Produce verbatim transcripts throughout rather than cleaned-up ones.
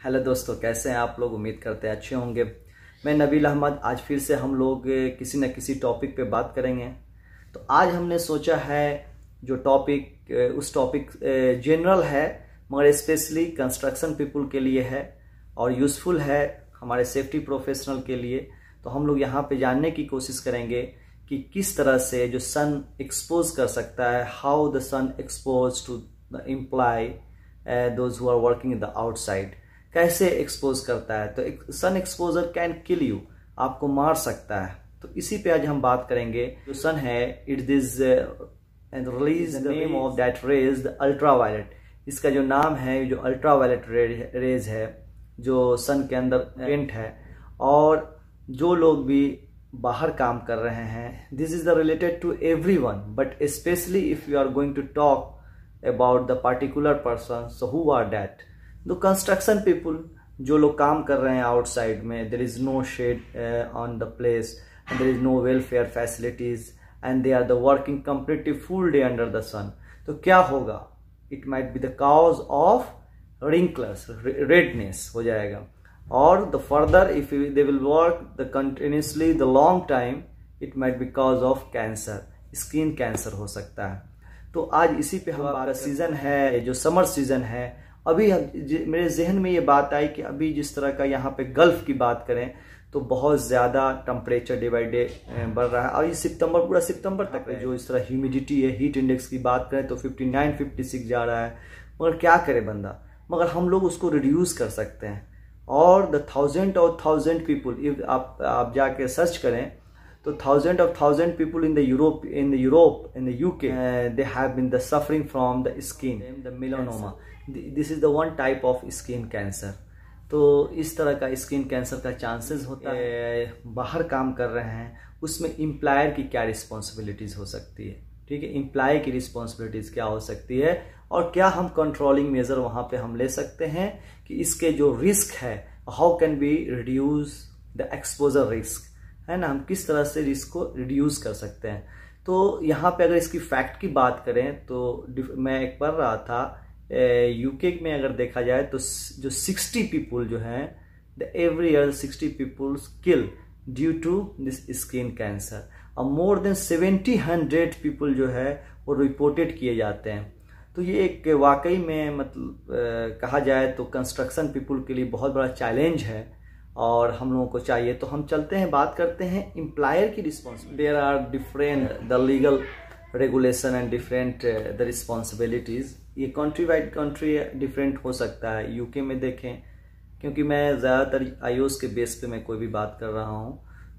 Hello दोस्तों, कैसे हैं आप लोग। उम्मीद करते हैं अच्छे होंगे। मैं नबील अहमद। आज फिर से हम लोग किसी न किसी टॉपिक पे बात करेंगे। तो आज हमने सोचा है जो टॉपिक उस टॉपिक जनरल है मगर स्पेशली कंस्ट्रक्शन पीपल के लिए है और यूज़फुल है हमारे सेफ्टी प्रोफेशनल के लिए। तो हम लोग यहाँ पे जानने की कोशिश करेंगे कि किस तरह से जो सन एक्सपोज कर सकता है, how the sun expose to the employ those who are working in the outside, कैसे एक्सपोज करता है। तो sun exposure can kill you, आपको मार सकता है। तो इसी पे आज हम बात करेंगे। जो सन है it is and release the name of that rays the ultraviolet. इसका जो नाम है, जो अल्ट्रावायलेट रेज है जो सन के अंदर प्रेजेंट है, और जो लोग भी बाहर काम कर रहे हैं, this is the related to every one, but specially if you are going to talk about the particular person, so who are that? The construction people, जो लोग काम कर रहे हैं आउटसाइड में। There is no shade on the place, there is no welfare facilities and they are the working completely full day under the sun. तो क्या होगा? It might be the cause of wrinkles, redness हो जाएगा। और the further if they will work the continuously the long time, it might be cause of cancer, skin cancer हो सकता है। तो आज इसी पे हमारा सीजन है, जो समर सीजन है। अभी मेरे जहन में ये बात आई कि अभी जिस तरह का यहाँ पे गल्फ की बात करें तो बहुत ज़्यादा टेम्परेचर डे बाई डे बढ़ रहा है, और ये सितंबर, पूरा सितंबर तक है। जो इस तरह ह्यूमिडिटी है, हीट इंडेक्स की बात करें तो उनसठ, छप्पन जा रहा है। मगर क्या करे बंदा, मगर हम लोग उसको रिड्यूस कर सकते हैं। और द थाउजेंड और थाउजेंड पीपल, इफ आप आप जाके सर्च करें तो thousand of thousand people in the Europe in the Europe in the UK they have been the suffering from the skin, the melanoma. This is the one type of skin cancer. तो इस तरह का skin cancer का chances होता है। बाहर काम कर रहे हैं, उसमें एम्प्लॉयर की क्या रिस्पॉन्सिबिलिटीज हो सकती है, ठीक है, एम्प्लॉय की रिस्पॉन्सिबिलिटीज क्या हो सकती है, और क्या हम कंट्रोलिंग मेजर वहां पे हम ले सकते हैं कि इसके जो रिस्क है, how can be reduce the exposure risk, है ना, हम किस तरह से रिस्क को रिड्यूस कर सकते हैं। तो यहाँ पे अगर इसकी फैक्ट की बात करें तो मैं एक पढ़ रहा था, यूके में अगर देखा जाए तो जो साठ पीपल जो हैं, द एवरी ईयर साठ people kill due to this skin cancer, और more than seventy hundred people जो है वो रिपोर्टेड किए जाते हैं। तो ये एक वाकई में मतलब कहा जाए तो कंस्ट्रक्शन पीपल के लिए बहुत बड़ा चैलेंज है, और हम लोगों को चाहिए। तो हम चलते हैं, बात करते हैं एम्प्लॉयर की responsibility. There are different the legal regulation and different the responsibilities. ये कंट्री वाइड कंट्री डिफरेंट हो सकता है। यूके में देखें, क्योंकि मैं ज़्यादातर आईओएस के बेस पे मैं कोई भी बात कर रहा हूँ,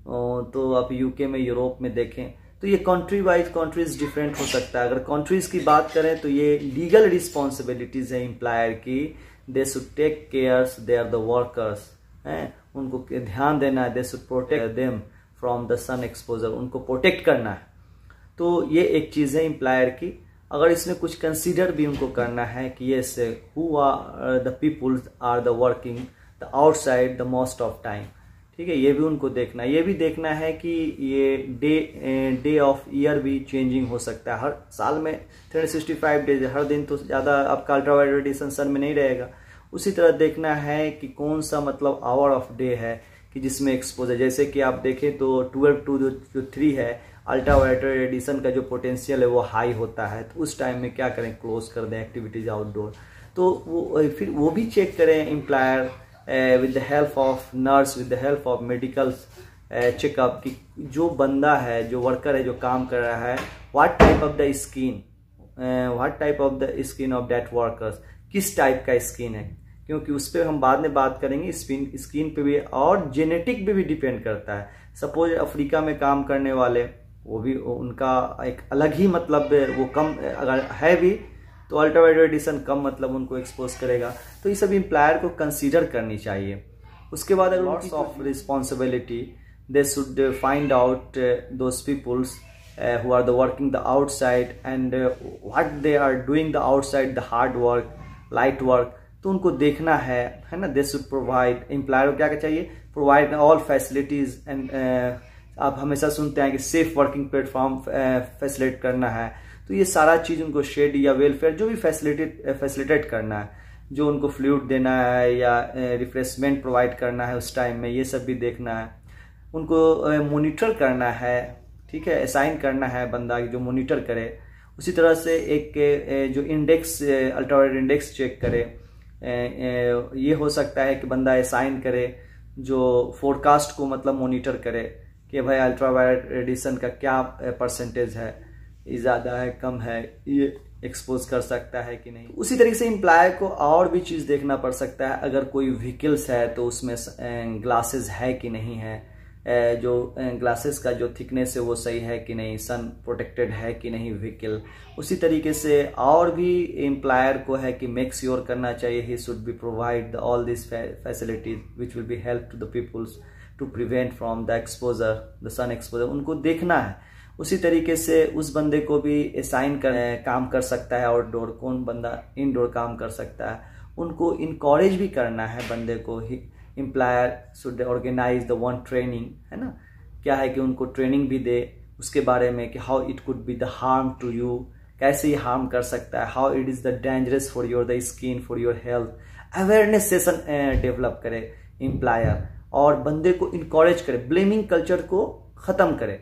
तो आप यूके में, यूरोप में देखें तो ये कंट्री वाइज कंट्रीज डिफरेंट हो सकता है। अगर कंट्रीज़ की बात करें तो ये लीगल रिस्पॉन्सिबिलिटीज़ है एम्प्लॉयर की। They should take cares, they are the workers, हैं, उनको ध्यान देना है। They should protect them from the sun exposure, उनको प्रोटेक्ट करना है। तो ये एक चीज़ है एम्प्लॉयर की। अगर इसमें कुछ कंसीडर भी उनको करना है कि ये से who are the peoples are the working the outside the most of time, ठीक है, ये भी उनको देखना है। ये भी देखना है कि ये डे डे ऑफ ईयर भी चेंजिंग हो सकता है। हर साल में तीन सौ पैंसठ डेज, हर दिन तो ज़्यादा आपका अल्ट्रावायलेट रेडिएशन सन में नहीं रहेगा। उसी तरह देखना है कि कौन सा मतलब आवर ऑफ डे है कि जिसमें एक्सपोजर, जैसे कि आप देखें तो ट्वेल्व टू जो थ्री है, अल्ट्रावायलेट रेडिएशन का जो पोटेंशियल है वो हाई होता है। तो उस टाइम में क्या करें, क्लोज कर दें एक्टिविटीज आउटडोर। तो वो फिर वो भी चेक करें employer with the help of nurse, with the help of medical checkup, कि जो बंदा है, जो वर्कर है, जो काम कर रहा है, what type of the skin, what type of the skin of that workers, किस टाइप का स्किन है, क्योंकि उस पर हम बाद में बात करेंगे। स्किन स्किन पे भी और जेनेटिक पे भी डिपेंड करता है। सपोज अफ्रीका में काम करने वाले, वो भी उनका एक अलग ही मतलब, वो कम अगर है भी तो अल्ट्रावायलेट रेडिएशन कम मतलब उनको एक्सपोज करेगा। तो ये सब एम्प्लॉयर को कंसीडर करनी चाहिए। उसके बाद अगर lots of responsibility, they should find out those peoples who are the working the outside and what they are doing the outside, the hard work, light work. तो उनको देखना है, है ना। दे शुड प्रोवाइड, एम्प्लॉयर को क्या क्या चाहिए, प्रोवाइड ऑल फैसिलिटीज एंड आप हमेशा सुनते हैं कि सेफ वर्किंग प्लेटफॉर्म फैसिलिटेट करना है। तो ये सारा चीज़ उनको शेड या वेलफेयर जो भी फैसिलिटेट फैसिलिटेट करना है। जो उनको फ्लूइड देना है या रिफ्रेशमेंट प्रोवाइड करना है उस टाइम में, ये सब भी देखना है। उनको मॉनिटर करना है, ठीक है, असाइन करना है बंदा जो मॉनिटर करे। उसी तरह से एक जो इंडेक्स, अल्ट्रावायलेट इंडेक्स चेक करे, ये हो सकता है कि बंदा असाइन करे जो फोरकास्ट को मतलब मॉनिटर करे कि भाई अल्ट्रावायलेट रेडिएशन का क्या परसेंटेज है, ये ज़्यादा है कम है, ये एक्सपोज कर सकता है कि नहीं। उसी तरीके से एम्प्लॉयर को और भी चीज़ देखना पड़ सकता है। अगर कोई व्हीकल्स है तो उसमें ग्लासेस है कि नहीं है, जो ग्लासेस का जो थिकनेस है वो सही है कि नहीं, सन प्रोटेक्टेड है कि नहीं व्हीकल। उसी तरीके से और भी एम्प्लॉयर को है कि मेक श्योर करना चाहिए he should be provide all this facilities which will be help to the peoples to prevent from the exposure, the sun exposure, उनको देखना है। उसी तरीके से उस बंदे को भी असाइन कर काम कर सकता है आउटडोर, कौन बंदा इनडोर काम कर सकता है, उनको इनकरेज भी करना है बंदे को। He employer should organise the one training, है ना, क्या है कि उनको ट्रेनिंग भी दे उसके बारे में कि how it could be the harm to you, कैसे ये हार्म कर सकता है, how it is the dangerous for your the skin, for your health. Awareness session develop करे एम्प्लॉयर और बंदे को इनकरेज करे, ब्लेमिंग कल्चर को ख़त्म करे।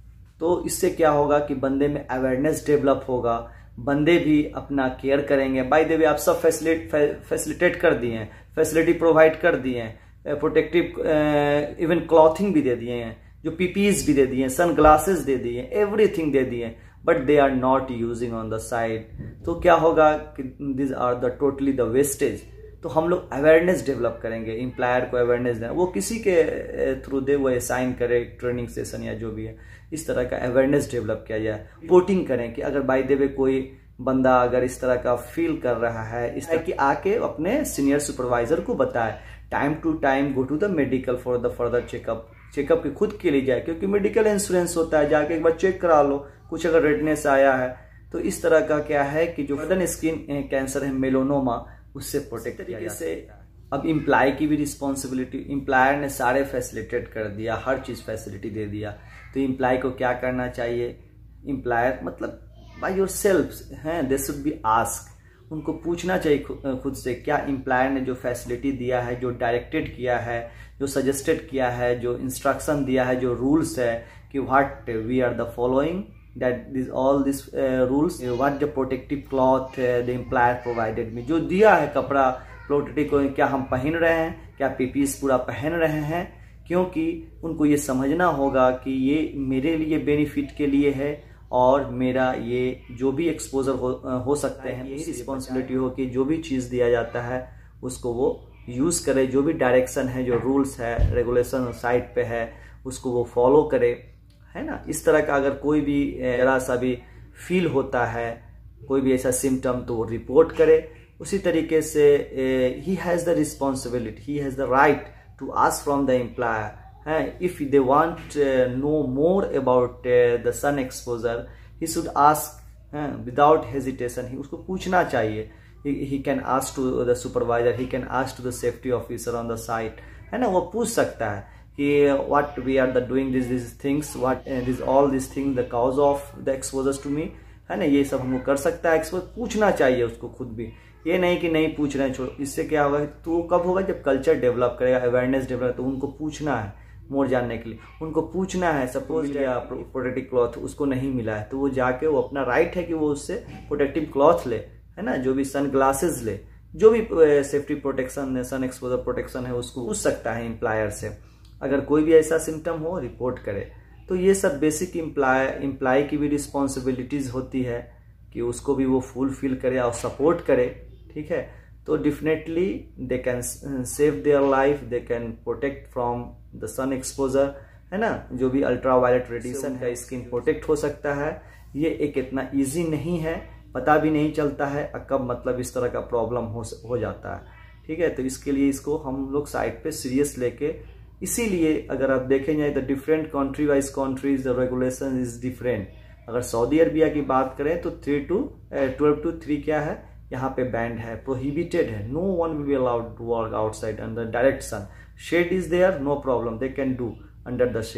तो इससे क्या होगा कि बंदे में अवेयरनेस डेवलप होगा, बंदे भी अपना केयर करेंगे। बाय द वे आप सब फैसिलिट फैसिलिटेट कर दिए हैं, फैसिलिटी प्रोवाइड कर दिए हैं, प्रोटेक्टिव इवन क्लॉथिंग भी दे दिए हैं, जो पीपीज भी दे दिए हैं, सन ग्लासेस दे दिए हैं, एवरीथिंग दे दिए हैं, but they are not using on the side. तो क्या होगा कि this are the totally the wastage. तो हम लोग अवेयरनेस डेवलप करेंगे, एम्प्लॉयर को अवेयरनेस देना, वो किसी के थ्रू दे, वो असाइन करे ट्रेनिंग सेशन या जो भी है, इस तरह का अवेयरनेस डेवलप किया जाए। रिपोर्टिंग करें कि अगर बाय द वे कोई बंदा अगर इस तरह का फील कर रहा है, इस तरह की आके अपने सीनियर सुपरवाइजर को बताए। Time to time go to the medical for the further checkup, checkup की खुद के लिए जाए, क्योंकि मेडिकल इंश्योरेंस होता है, जाके एक बार चेक करा लो, कुछ अगर रेडनेस आया है तो इस तरह का क्या है कि जो गर्दन स्किन कैंसर है, मेलोनोमा, उससे प्रोटेक्ट तरीके से। अब इम्प्लॉय की भी रिस्पॉन्सिबिलिटी, इम्प्लॉयर ने सारे फैसिलिटेट कर दिया, हर चीज़ फैसिलिटी दे दिया, तो इम्प्लॉय को क्या करना चाहिए, इम्प्लॉयर मतलब बाय योर सेल्फ हैं, दे शुड बी आस्क, उनको पूछना चाहिए खुद से क्या इम्प्लॉयर ने जो फैसिलिटी दिया है, जो डायरेक्टेड किया है, जो सजेस्टेड किया है, जो इंस्ट्रक्शन दिया है, जो रूल्स है कि what we are the following, that this all these uh, rules, uh, what the protective cloth uh, the employer provided me, जो दिया है कपड़ा प्रोटेक्टिव को, क्या हम पहन रहे हैं, क्या पीपीस पूरा पहन रहे हैं, क्योंकि उनको ये समझना होगा कि ये मेरे लिए बेनिफिट के लिए है और मेरा ये जो भी एक्सपोजर हो, हो सकते हैं, यही रिस्पॉन्सिबिलिटी हो कि जो भी चीज़ दिया जाता है उसको वो यूज़ करे, जो भी डायरेक्शन है, जो रूल्स है, रेगुलेशन साइट पे है, उसको वो फॉलो करे, है ना। इस तरह का अगर कोई भी जरा सा भी फील होता है, कोई भी ऐसा सिम्टम, तो वो रिपोर्ट करे। उसी तरीके से he has the responsibility, he has the right to ask from the employer, है, if they want know more about the sun exposure, he should ask without hesitation, he उसको पूछना चाहिए। He can ask to the supervisor, he can ask to the safety officer on the site, है ना, वो पूछ सकता है कि what we are the doing this these things, what uh, this all these things the cause of the exposures to me, है ना, ये सब हमको कर सकता है। एक्सपोज पूछना चाहिए उसको खुद भी, ये नहीं कि नहीं पूछ रहे हैं छोड़ो। इससे क्या होगा, तो कब होगा जब कल्चर डेवलप करेगा, अवेयरनेस डेवलप, तो उनको पूछना है मोर जानने के लिए, उनको पूछना है। सपोज या प्रोटेक्टिव क्लॉथ उसको नहीं मिला है तो वो जाके, वो अपना राइट है कि वो उससे प्रोटेक्टिव क्लॉथ ले, है ना, जो भी सन ग्लासेस ले, जो भी safety protection, sun exposure protection है, उसको पूछ सकता है एम्प्लॉयर से। अगर कोई भी ऐसा सिम्टम हो रिपोर्ट करे। तो ये सब बेसिक इम्प्लॉय इम्प्लॉय की भी रिस्पॉन्सिबिलिटीज़ होती है कि उसको भी वो फुलफिल करे और सपोर्ट करे, ठीक है। तो definitely they can save their life, they can protect from the sun exposure, है ना, जो भी अल्ट्रा वायलेट रेडिएशन का स्किन प्रोटेक्ट हो सकता है। ये एक इतना ईजी नहीं है, पता भी नहीं चलता है कब मतलब इस तरह का प्रॉब्लम हो हो जाता है, ठीक है। तो इसके लिए इसको हम लोग साइड पे सीरियस लेके, इसीलिए अगर आप देखें जाए तो different country wise countries the regulation is different. अगर सऊदी अरबिया की बात करें तो three to twelve to three क्या है, यहाँ पे बैंड है, प्रोहिबिटेड है, no one will be allowed to work outside under direct sun. Shade is there, no problem, they can do under the shade.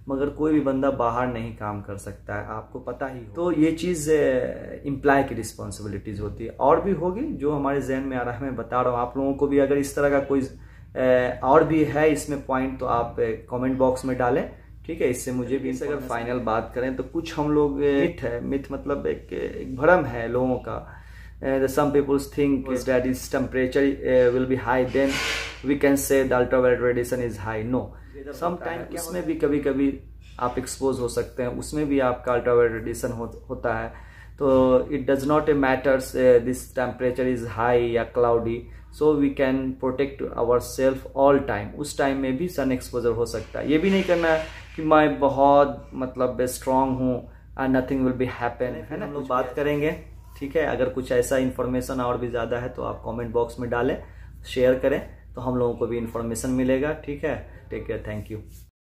मगर कोई भी बंदा बाहर नहीं काम कर सकता है, आपको पता ही हो। तो ये चीज़ इम्प्लाई की रिस्पॉन्सिबिलिटीज़ होती है, और भी होगी जो हमारे जहन में आ रहा है मैं बता रहा हूँ। आप लोगों को भी अगर इस तरह का कोई और भी है इसमें पॉइंट तो आप कमेंट बॉक्स में डालें, ठीक है। इससे मुझे भी, अगर फाइनल बात करें तो कुछ हम लोग मिथ है, मिथ मतलब एक, एक भ्रम है लोगों का। Some peoples think that is temperature will be high then we can say the ultraviolet radiation is high. No, some time इसमें भी कभी कभी आप एक्सपोज हो सकते हैं, उसमें भी आपका अल्ट्रावायलेट रेडिएशन हो, होता है। तो it does not matters this temperature is high या cloudy, so we can protect our self all time. उस टाइम में भी सन एक्सपोजर हो सकता है। ये भी नहीं करना है कि मैं बहुत मतलब स्ट्रांग हूँ and nothing will be happen, है ना। हम लोग बात करेंगे, ठीक है। अगर कुछ ऐसा इन्फॉर्मेशन और भी ज़्यादा है तो आप कमेंट बॉक्स में डालें, शेयर करें, तो हम लोगों को भी इन्फॉर्मेशन मिलेगा, ठीक है। Take care, thank you.